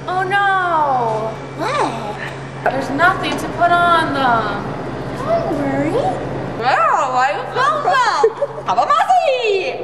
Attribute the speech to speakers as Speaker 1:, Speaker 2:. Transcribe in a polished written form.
Speaker 1: Oh no!
Speaker 2: What?
Speaker 1: There's nothing to put on them.
Speaker 2: Don't worry.
Speaker 1: Wow, I feel that! Kabamasi!